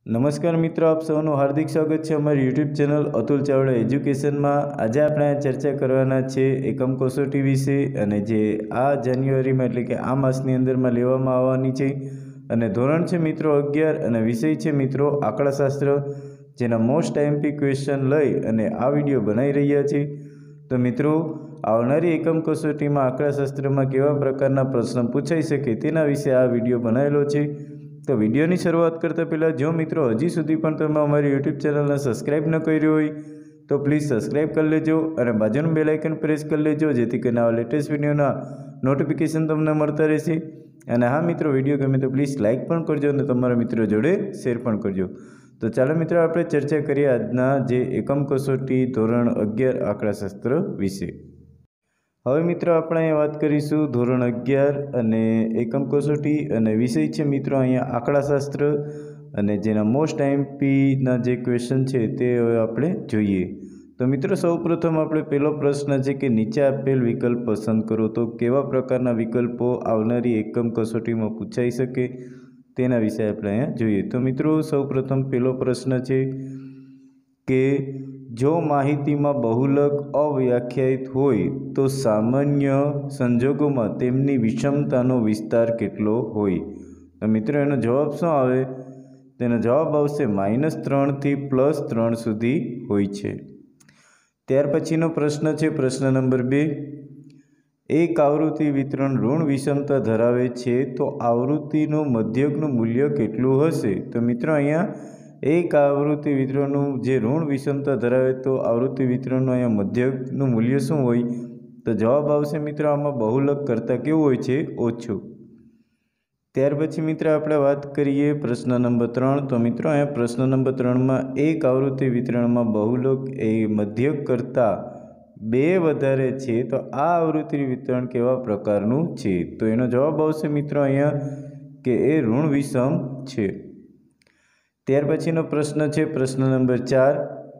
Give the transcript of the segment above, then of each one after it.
नमस्कार मित्रों, आप सबનું हार्दिक स्वागत है अमरी YouTube channel Atul Chavda education में। आज આપણે ચર્ચા કરવાના છે એકમ કસોટી વિશે અને જે આ જાન્યુઆરીમાં એટલે કે આ માસની અંદરમાં લેવામાં આવવાની છે અને ધોરણ છે મિત્રો 11 અને વિષય છે મિત્રો આંકડાશાસ્ત્ર, જેના મોસ્ટ આઈએમપી ક્વેશ્ચન લઈ અને આ વિડીયો બનાવી રહ્યા છે। તો મિત્રો આવનારી એકમ કસોટીમાં આંકડાશાસ્ત્રમાં કેવા પ્રકારના પ્રશ્ન પૂછાઈ શકે તેના વિશે આ વિડીયો બનાવેલો છે। तो वीडियो की शुरुआत करता पहला जो मित्रों हजी सुधी पण तमे अमारी यूट्यूब चैनल ने सब्सक्राइब न कर्युं होय तो प्लीज सब्सक्राइब कर लेजो और बाजुनुं बेल आइकन प्रेस कर लेजो, जेथी करीने आवा लेटेस्ट विडियोना नोटिफिकेशन तमने मळता रहेशे। अने हाँ मित्रों, विडियो गमे तो प्लीज लाइक पण करजो और तमारा मित्रों जोड़े शेर पण करजो। तो चलो मित्रों, आपणे चर्चा करीए आजना जे एकम कसोटी धोरण 11 आंकड़ाशास्त्र विषे। हवे मित्रों आपणे अहींया वात करीशुं धोरण 11 अने एकम कसोटी अने विषय छे मित्रों अहींया आंकड़ाशास्त्र अने जेना मोस्ट आईएमपी ना जे क्वेश्चन छे ते हवे आपणे जोईए। तो मित्रों सौप्रथम आपणे पहेलो प्रश्न छे के नीचे आपेल विकल्प पसंद करो तो केवा प्रकारना विकल्पो आवनारी एकम कसोटीमां पूछाई शके तेना विषे आपणे अहींया जोईए। तो मित्रों सौप्रथम पहेलो प्रश्न छे के जो माहिती में बहुलक अव्याख्यायित होय तो सामान्य संजोगों में तेमनी विषमतानो विस्तार केटलो होय। तो मित्रों एनो जवाब शुं आवे? तेनो जवाब आवशे -3 थी +3 सुधी होय छे। त्यार पछीनो प्रश्न छे प्रश्न नंबर 2, एक आवृत्ति वितरण ऋण विषमता धरावे छे तो आवृत्तिनो मध्यकनुं मूल्य केटलुं हशे? तो मित्रों अहींया एक आवृत्ति वितरणનું જે ઋણ વિષમતા ધરાવે તો આવૃત્તિ વિતરણનું અહીંયા મધ્યકનું મૂલ્ય શું હોય? તો જવાબ આવશે મિત્રો આમાં બહુલક કરતાં કેવું હોય છે? ઓછું। ત્યાર પછી મિત્રો આપણે વાત કરીએ પ્રશ્ન નંબર 3। તો મિત્રો અહીંયા પ્રશ્ન નંબર 3માં એક આવૃત્તિ વિતરણમાં બહુલક એ મધ્યક કરતાં 2 વધારે છે તો આ આવૃત્તિ વિતરણ કેવા પ્રકારનું છે? તો એનો જવાબ આવશે મિત્રો અહીંયા કે એ ઋણ વિષમ છે। त्यार पछीनो प्रश्न है प्रश्न नंबर 4,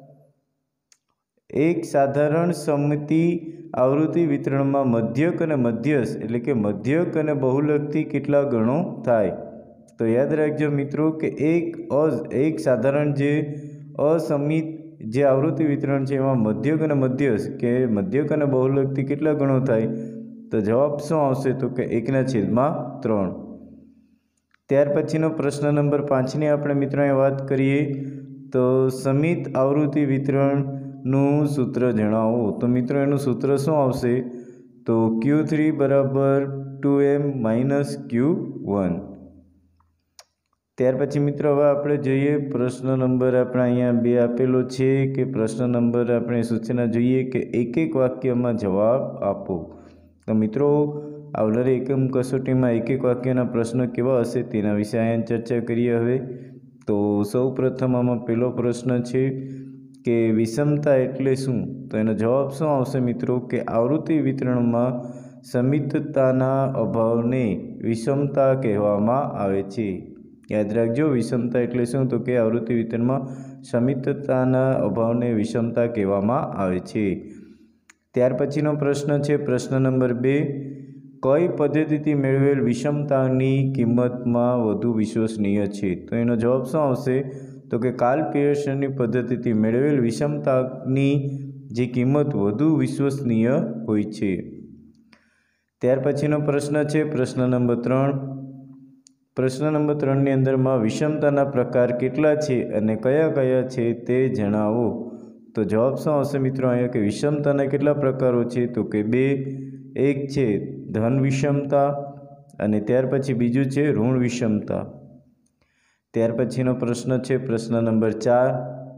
एक साधारण सममिति आवृत्ति वितरण में मध्यक और मध्यस्थ एटले के मध्यक और बहुलक थी केटला गणो थाय? तो याद राखजो मित्रों के एक साधारण जे असमित जे आवृत्ति वितरण है एमां मध्यक और मध्यस्थ के मध्यक और बहुलक थी केटला गणो थाय? तो जवाब शुं आवशे? तो के 1/3। त्यार पछीनो प्रश्न नंबर 5 ની આપણે મિત્રો વાત કરીએ તો સમિત આવૃત્તિ વિતરણનું સૂત્ર જણાવો। તો મિત્રો એનું સૂત્ર શું આવશે? તો Q3 = 2m - Q1। ત્યાર પછી મિત્રો હવે આપણે જોઈએ પ્રશ્ન નંબર આપણે અહીંયા 2 આપેલો છે કે પ્રશ્ન નંબર આપણે સૂચના જોઈએ કે એક વાક્યમાં જવાબ આપો। તો મિત્રો आवनारी एकम कसोटी में एक वाक्यना प्रश्न केवा हशे तेना विषे अहींया चर्चा करीए। हवे तो सौ प्रथम आमां पहेलो प्रश्न है कि विषमता एटले शुं? तो एनो जवाब शुं आवशे मित्रों के आवृत्ति वितरण में समितताना अभावने विषमता कहेवामां आवे छे। याद राखजो विषमता एटले शुं? तो के आवृत्ति वितरण में समितताना अभावने विषमता कहेवामां आवे छे। त्यार पछीनो प्रश्न है प्रश्न नंबर 2, कई पद्धति मेळवेल विषमतानी किंमत में वधु विश्वसनीय है? तो एनो जवाब शुं आवशे? तो कि कार्ल पियर्सननी पद्धति मेळवेल विषमतानी जे किंमत वधु विश्वसनीय होय छे। त्यार पछीनो प्रश्न है प्रश्न नंबर 3। प्रश्न नंबर 3 नी अंदर में विषमताना प्रकार केटला छे अने कया कया छे ते जणावो। तो जवाब शुं आवशे मित्रों अहींया के विषमताना केटला प्रकारो छे? तो कि 2, एक छे धन विषमता अने त्यार पछी बीजू छे ऋण विषमता। त्यार पछीनो प्रश्न है प्रश्न नंबर 4,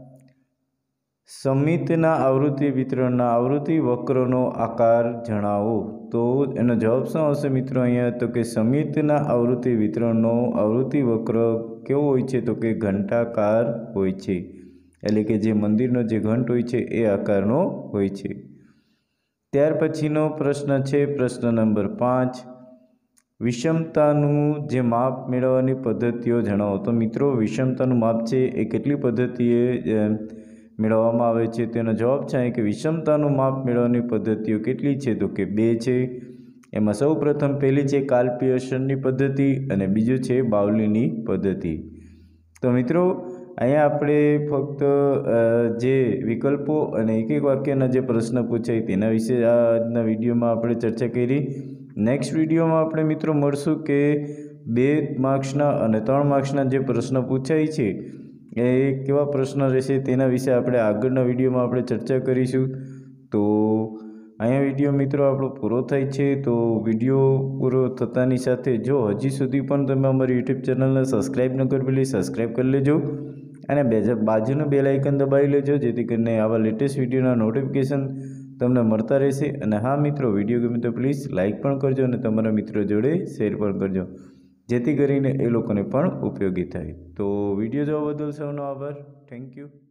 समितना आवृत्ति वितरणना आवृत्ति वक्रनो आकार जणावो। तो एनो जवाब शुं आवशे मित्रों अहींया? तो कि समितना आवृत्ति वितरणनो आवृत्ति वक्र केवो होय छे? तो कि घंटाकार होय छे, एटले के जे मंदिरनो जे घंट होय छे ए आकारनो होय छे। त्यार पछीनो प्रश्न है प्रश्न नंबर 5, विषमतानुं जे माप मेळवવાની पद्धतिओ जणावो। तो मित्रों विषमतानुं माप छे ए केटली पद्धतिए मेळवવામાં આવે છે? તેનો જવાબ છે કે વિષમતાનું માપ મેળવવાની પદ્ધતિઓ કેટલી છે? તો કે 2 છે। એમાં સૌપ્રથમ પહેલી છે કાર્લ પિયર્સનની પદ્ધતિ અને બીજું છે બાઉલીની પદ્ધતિ। તો મિત્રો અહીંયા આપણે ફક્ત જે વિકલ્પો અને એક એક વાક્યના જે પ્રશ્ન પૂછાય તેના વિશે આજના વિડીયોમાં આપણે ચર્ચા કરી. નેક્સ્ટ વિડીયોમાં આપણે મિત્રો મળશું કે 2 માર્ક્સના અને 3 માર્ક્સના જે પ્રશ્ન પૂછાય છે એ કેવા પ્રશ્ન રહેશે તેના વિશે આપણે આગળના વિડીયોમાં આપણે ચર્ચા કરીશું. તો અહીંયા વિડીયો મિત્રો આપણો પૂરો થાય છે. તો વિડીયો પૂરો થતાની સાથે જો હજી સુધી પણ તમે અમારી યુટ્યુબ ચેનલને સબસ્ક્રાઈબ ન કરી પ્લીઝ સબસ્ક્રાઈબ કરી લેજો અને બાજુનું બેલ આઇકન દબાવી લેજો, જેથી કરીને આવા લેટેસ્ટ વિડીયોના નોટિફિકેશન તમને મળતા રહેશે. અને હા મિત્રો, વિડીયો ગમે તો પ્લીઝ લાઇક પણ કરજો અને તમારા મિત્રો જોડે શેર પણ કરજો, જેથી કરીને એ લોકોને પણ ઉપયોગી થાય. તો વિડીયો જોવા બદલ સૌનો આભાર. Thank you.